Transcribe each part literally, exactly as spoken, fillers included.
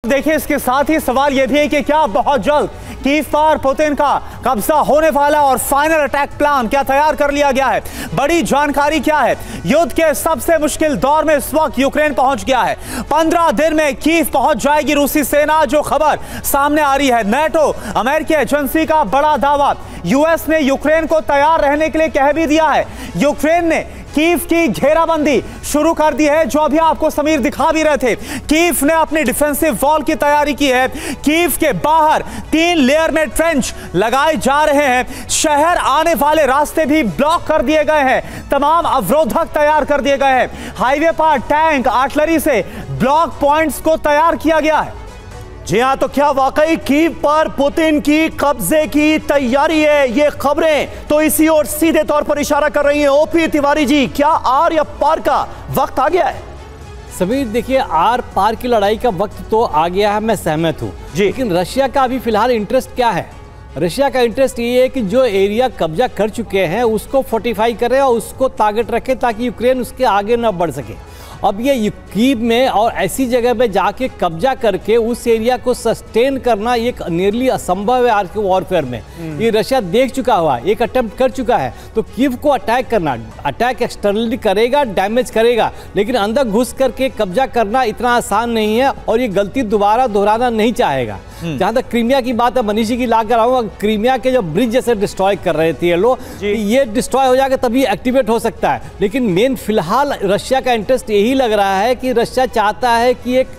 देखिए, इसके साथ ही सवाल यह भी है कि क्या बहुत जल्द कीव पर पुतिन का कब्जा होने वाला और फाइनल अटैक प्लान क्या तैयार कर लिया गया है? बड़ी जानकारी क्या है? युद्ध के सबसे मुश्किल दौर में इस वक्त यूक्रेन पहुंच गया है। पंद्रह दिन में कीव पहुंच जाएगी रूसी सेना, जो खबर सामने आ रही है। नेटो अमेरिकी एजेंसी का बड़ा दावा, यूएस ने यूक्रेन को तैयार रहने के लिए कह भी दिया है। यूक्रेन ने कीव की घेराबंदी शुरू कर दी है, जो अभी आपको समीर दिखा भी रहे थे। कीव ने अपनी डिफेंसिव वॉल की तैयारी की है। कीव के बाहर तीन लेयर में ट्रेंच लगाए जा रहे हैं। शहर आने वाले रास्ते भी ब्लॉक कर दिए गए हैं। तमाम अवरोधक तैयार कर दिए गए हैं। हाईवे पर टैंक, आर्टिलरी से ब्लॉक पॉइंट्स को तैयार किया गया है। जी हाँ, तो क्या वाकई कीव पर पुतिन की कब्जे की तैयारी है? ये खबरें तो इसी ओर सीधे तौर पर इशारा कर रही हैं। ओपी तिवारी जी, क्या आर या पार का वक्त आ गया है? समीर, देखिए, आर पार की लड़ाई का वक्त तो आ गया है, मैं सहमत हूँ। लेकिन रशिया का अभी फिलहाल इंटरेस्ट क्या है? रशिया का इंटरेस्ट ये है कि जो एरिया कब्जा कर चुके हैं उसको फोर्टिफाई करें और उसको टारगेट रखें ताकि यूक्रेन उसके आगे न बढ़ सके। अब ये कीव में और ऐसी जगह पे जाके कब्जा करके उस एरिया को सस्टेन करना एक नियरली असंभव है आज के वॉरफेयर में। ये रशिया देख चुका हुआ, एक अटेम्प्ट कर चुका है। तो कीव को अटैक करना, अटैक एक्सटर्नली करेगा, डैमेज करेगा, लेकिन अंदर घुस करके कब्जा करना इतना आसान नहीं है और ये गलती दोबारा दोहराना नहीं चाहेगा। जहां तक क्रीमिया की बात है, मनीषी की ला कर आऊंगा, क्रीमिया के जो ब्रिज जैसे डिस्ट्रॉय कर रहे थे ये लोग, ये डिस्ट्रॉय हो जाएगा तभी एक्टिवेट हो सकता है। लेकिन मेन फिलहाल रशिया का इंटरेस्ट यही लग रहा है कि रशिया चाहता है कि एक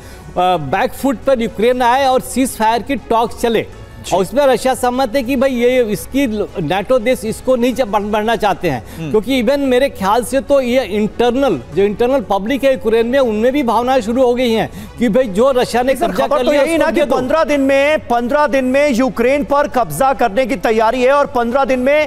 बैकफुट पर यूक्रेन आए और सीज फायर की टॉक चले, और उसमें रशिया सहमत है कि भाई ये इसकी नाटो देश इसको नहीं बढ़ना चाहते हैं। क्योंकि इवन मेरे ख्याल से तो ये इंटरनल जो इंटरनल पब्लिक है यूक्रेन में, उनमें भी भावनाएं शुरू हो गई हैं कि भाई जो रशिया ने कब्जा कर लिया, यही ना कि पंद्रह दिन में पंद्रह दिन में यूक्रेन पर कब्जा करने की तैयारी है और पंद्रह दिन में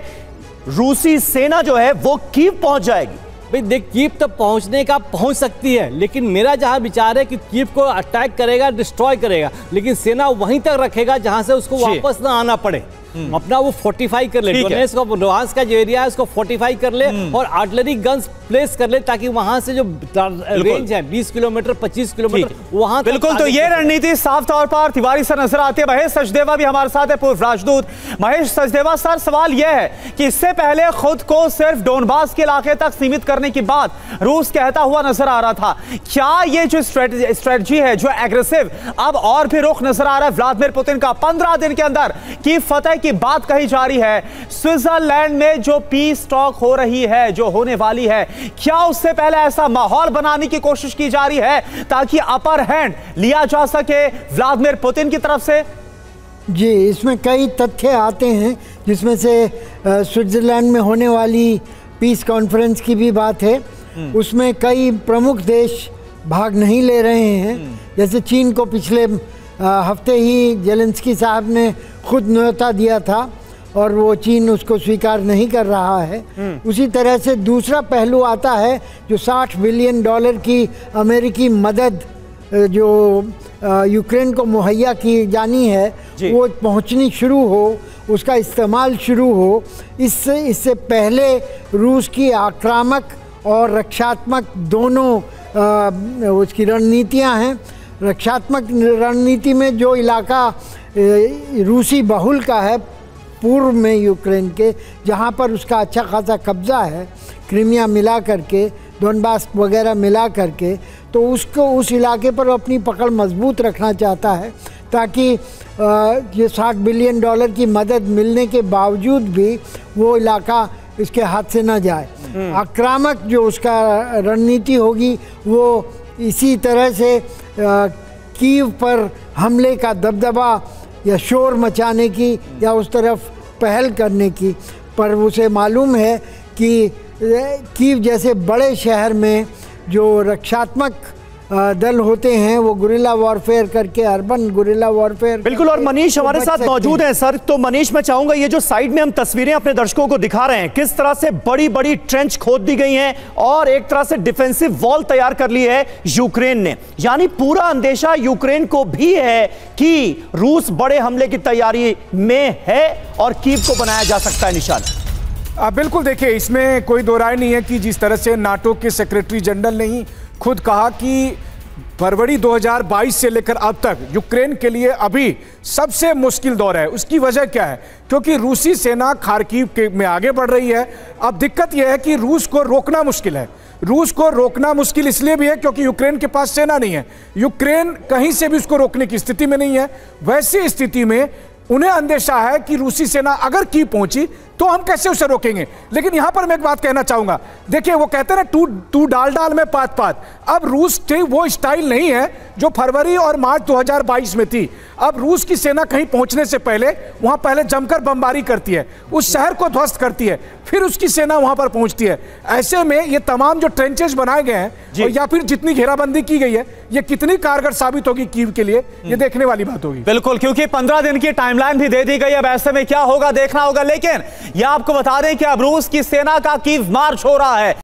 रूसी सेना जो है वो कीव पहुंच जाएगी। भाई देख, कीव तक पहुंचने का पहुंच सकती है, लेकिन मेरा जहां विचार है कि कीव को अटैक करेगा, डिस्ट्रॉय करेगा, लेकिन सेना वहीं तक रखेगा जहां से उसको वापस ना आना पड़े। अपना वो फोर्टिफाई कर ले, डोनेट्स्क और लुहांस्क का जो एरिया है उसको फोर्टिफाई कर ले और आर्टिलरी गन्स प्लेस कर ले, ताकि वहां से जो रेंज है बीस किलोमीटर पच्चीस किलोमीटर वहां। बिल्कुल, तो ये रणनीति साफ तौर पर तिवारी सर नजर आती है। महेश सचदेवा भी हमारे साथ है, पूर्व राजदूत। महेश सचदेवा सर, सवाल यह है कि इससे पहले खुद को सिर्फ डोनबास के इलाके तक सीमित करने की बात रूस कहता हुआ नजर आ रहा था। क्या ये जो स्ट्रेटजी है, जो एग्रेसिव, अब और भी रुख नजर आ रहा है व्लादिमीर पुतिन का? पंद्रह दिन के अंदर की फतह की बात कही जा रही है। स्विट्जरलैंड में जो पीस टॉक हो रही है, जो होने वाली है, क्या उससे पहले ऐसा माहौल बनाने की कोशिश की जा रही है ताकि अपर हैंड लिया जा सके व्लादिमीर पुतिन की तरफ से? जी, इसमें कई तथ्य आते हैं, जिसमें से स्विट्जरलैंड में होने वाली पीस कॉन्फ्रेंस की भी बात है। उसमें कई प्रमुख देश भाग नहीं ले रहे हैं। जैसे चीन को पिछले हफ्ते ही जेलेंस्की साहब ने खुद न्योता दिया था और वो चीन उसको स्वीकार नहीं कर रहा है। उसी तरह से दूसरा पहलू आता है, जो साठ बिलियन डॉलर की अमेरिकी मदद जो यूक्रेन को मुहैया की जानी है, वो पहुंचनी शुरू हो, उसका इस्तेमाल शुरू हो। इससे इससे पहले रूस की आक्रामक और रक्षात्मक दोनों आ, उसकी रणनीतियां हैं। रक्षात्मक रणनीति में जो इलाका रूसी बहुल का है पूर्व में यूक्रेन के, जहाँ पर उसका अच्छा खासा कब्जा है, क्रीमिया मिला करके, डोनबास वगैरह मिला करके, तो उसको उस इलाके पर अपनी पकड़ मजबूत रखना चाहता है, ताकि ये साठ बिलियन डॉलर की मदद मिलने के बावजूद भी वो इलाका इसके हाथ से न जाए। आक्रामक जो उसका रणनीति होगी वो इसी तरह से कीव पर हमले का दबदबा या शोर मचाने की या उस तरफ पहल करने की। पर उसे मालूम है कि कीव जैसे बड़े शहर में जो रक्षात्मक दल होते हैं वो गुरिल्ला वॉरफेयर करके, अर्बन गुरिल्ला वॉरफेयर। बिल्कुल, और मनीष हमारे साथ मौजूद हैं। सर, तो मनीष, मैं चाहूंगा ये जो साइड में हम तस्वीरें अपने दर्शकों को दिखा रहे हैं, किस तरह से बड़ी बड़ी ट्रेंच खोद दी गई हैं और एक तरह से डिफेंसिव वॉल तैयार कर ली है यूक्रेन ने। यानी पूरा अंदेशा यूक्रेन को भी है कि रूस बड़े हमले की तैयारी में है और कीव को बनाया जा सकता है निशाना। बिल्कुल, देखिए, इसमें कोई दो राय नहीं है कि जिस तरह से नाटो के सेक्रेटरी जनरल ने ही खुद कहा कि फरवरी दो हज़ार बाईस से लेकर अब तक यूक्रेन के लिए अभी सबसे मुश्किल दौर है। उसकी वजह क्या है? क्योंकि रूसी सेना खार्किव के में आगे बढ़ रही है। अब दिक्कत यह है कि रूस को रोकना मुश्किल है। रूस को रोकना मुश्किल इसलिए भी है क्योंकि यूक्रेन के पास सेना नहीं है। यूक्रेन कहीं से भी उसको रोकने की स्थिति में नहीं है। वैसी स्थिति में उन्हें अंदेशा है कि रूसी सेना अगर की पहुंची तो हम कैसे उसे रोकेंगे। लेकिन यहां पर मैं एक बात कहना चाहूंगा, देखिए वो कहते हैं ना टू टू डाल डाल में पात पात। अब रूस वो स्टाइल नहीं है जो फरवरी और मार्च दो हज़ार बाईस में थी। अब रूस की सेना कहीं पहुंचने से पहले वहां पहले जमकर बमबारी करती है, उस शहर को ध्वस्त करती है, फिर उसकी सेना वहां पर पहुंचती है। ऐसे में ये तमाम जो ट्रेंचेस बनाए गए हैं या फिर जितनी घेराबंदी की गई है, ये कितनी कारगर साबित होगी कीव के लिए, ये देखने वाली बात होगी। बिल्कुल, क्योंकि पंद्रह दिन की टाइमलाइन भी दे दी गई। अब ऐसे में क्या होगा देखना होगा। लेकिन यह आपको बता दें कि अब रूस की सेना का कीव मार्च हो रहा है।